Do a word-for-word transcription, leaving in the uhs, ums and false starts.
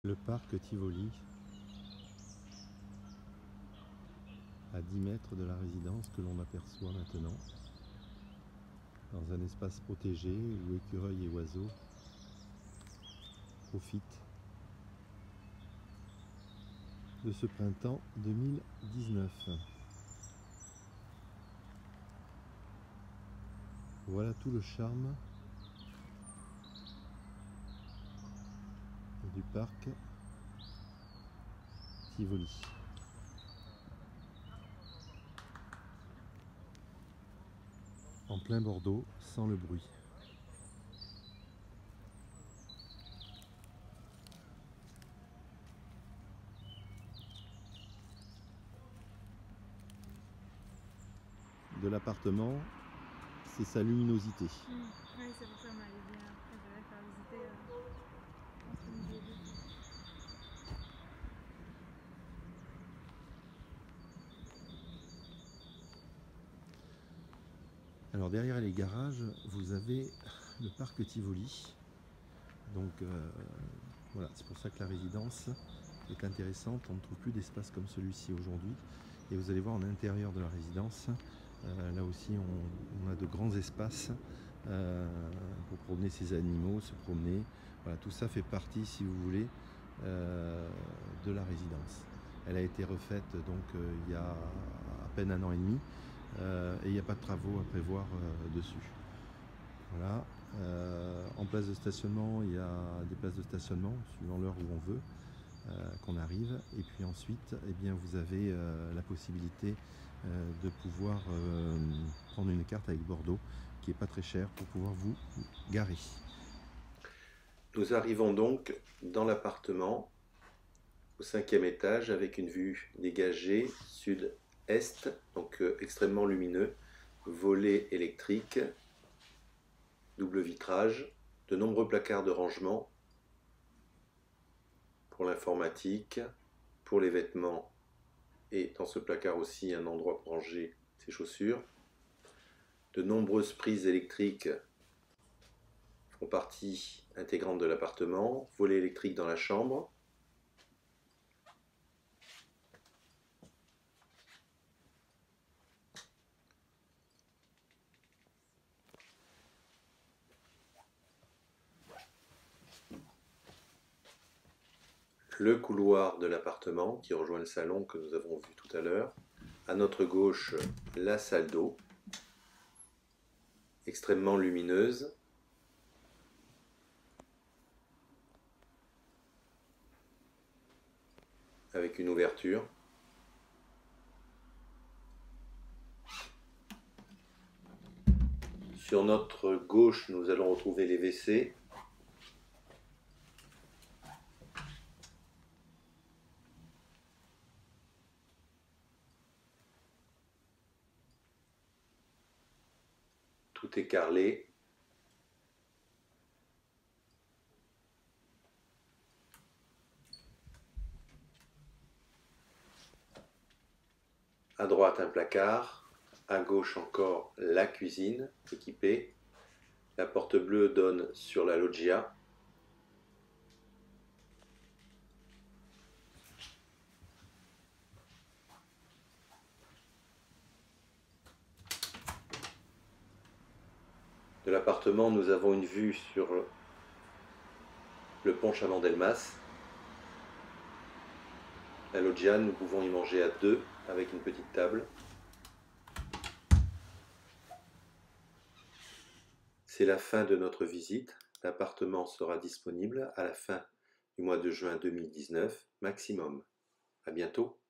Le parc Tivoli, à dix mètres de la résidence que l'on aperçoit maintenant, dans un espace protégé où écureuils et oiseaux profitent de ce printemps deux mille dix-neuf. Voilà tout le charme du parc Tivoli. En plein Bordeaux, sans le bruit. De l'appartement, c'est sa luminosité. Mmh. Oui, c'est pour ça qu'on m'avait bien préféré faire visiter euh, entre midi et deux. Alors derrière les garages, vous avez le parc Tivoli. Donc euh, voilà, c'est pour ça que la résidence est intéressante. On ne trouve plus d'espace comme celui-ci aujourd'hui. Et vous allez voir en intérieur de la résidence, euh, là aussi on, on a de grands espaces euh, pour promener ses animaux, se promener. Voilà, tout ça fait partie, si vous voulez, euh, de la résidence. Elle a été refaite donc euh, il y a à peine un an et demi euh, et il n'y a pas de travaux à prévoir euh, dessus. Voilà. Euh, en place de stationnement, il y a des places de stationnement suivant l'heure où on veut euh, qu'on arrive. Et puis ensuite, eh bien, vous avez euh, la possibilité euh, de pouvoir euh, prendre une carte avec Bordeaux qui n'est pas très chère pour pouvoir vous garer. Nous arrivons donc dans l'appartement au cinquième étage avec une vue dégagée sud-est, donc euh, extrêmement lumineux, volet électrique, double vitrage, de nombreux placards de rangement pour l'informatique, pour les vêtements et dans ce placard aussi un endroit pour ranger ses chaussures. De nombreuses prises électriques font partie intégrante de l'appartement, volet électrique dans la chambre. Le couloir de l'appartement qui rejoint le salon que nous avons vu tout à l'heure. À notre gauche, la salle d'eau, extrêmement lumineuse. Avec une ouverture. Sur notre gauche, nous allons retrouver les W C. Tout est carrelé. À droite, un placard. À gauche encore, la cuisine équipée. La porte bleue donne sur la loggia. De l'appartement, nous avons une vue sur le pont Chaman-Delmas. La loggia, nous pouvons y manger à deux avec une petite table. C'est la fin de notre visite. L'appartement sera disponible à la fin du mois de juin deux mille dix-neuf, maximum. À bientôt.